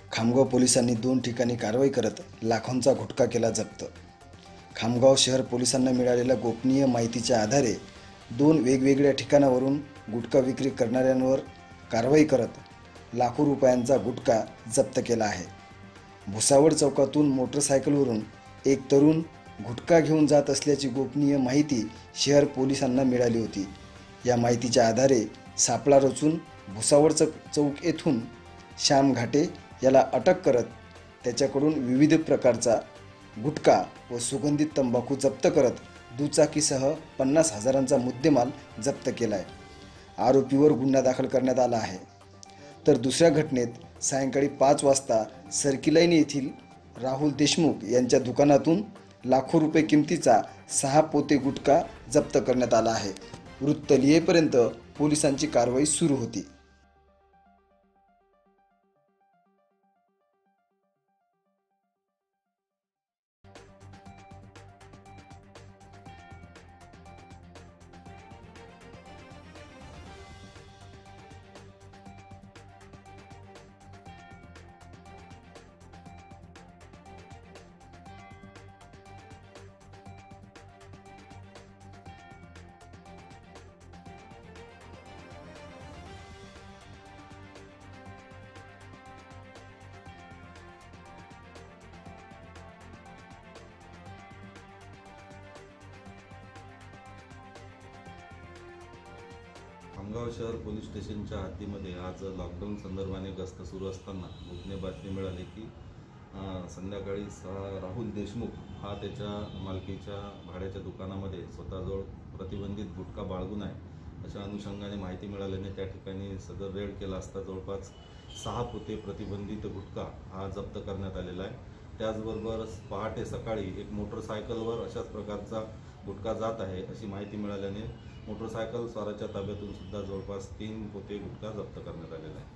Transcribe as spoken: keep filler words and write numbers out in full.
खामगाव पोलिसांनी दोन ठिकाणी कारवाई करत लाखोंचा गुटखा केला जप्त। खामगाव शहर पोलिसांना मिळालेल्या गोपनीय माहितीच्या आधारे दोन वेगवेगळ्या ठिकाणावरून गुटखा विक्री करणाऱ्यांवर कारवाई करत लाखो रुपयांचा गुटखा जप्त केला आहे। भुसावळ चौकातून मोटरसायकलवरून एक तरुण गुटखा घेऊन जात असल्याची गोपनीय माहिती शहर पोलिसांना मिळाली होती। या माहितीच्या आधारे सापळा रचून भुसावळ चौक येथून श्याम घाटे याला अटक करत त्याच्याकडून विविध प्रकारचा गुटखा व सुगंधित तंबाखू जप्त करत दुचाकीसह पन्नास हजारांचा मुद्देमाल जप्त केला आहे। आरोपीवर गुन्हा दाखल करण्यात आला आहे। तर दुसऱ्या घटनेत सायंकाळी पाच वाजता सर्किलाईन येथील राहुल देशमुख यांच्या दुकानातून लाखो रुपये किमतीचा सहा पोते गुटखा जप्त करण्यात आला आहे। वृत्त लिहेपर्यंत पोलिसांची कारवाई सुरू होती। खामगाव शहर पोलीस स्टेशनच्या हद्दीमध्ये आज लॉकडाऊन संदर्भाने गस्त सुरू असताना गोपनीय बातमी मिळाली की संध्याकाळी राहुल देशमुख हा त्याच्या मालकीच्या भाड्याच्या दुकानामध्ये स्वतःजवळ प्रतिबंधित गुटखा बाळगून आहे अशा अनुषंगाने माहिती मिळाल्याने त्या ठिकाणी सदर रेड केला असता जवळपास सहा पोते प्रतिबंधित गुटखा हा जप्त करण्यात आलेला आहे। त्याचबरोबर पहाटे सकाळी एक मोटरसायकलवर अशाच प्रकारचा गुटखा जात आहे अशी माहिती मिळाल्याने मोटरसायकल स्वाराच्या ताब्यातून सुद्धा जवळपास तीन पोते गुटखा जप्त करण्यात आलेला आहे।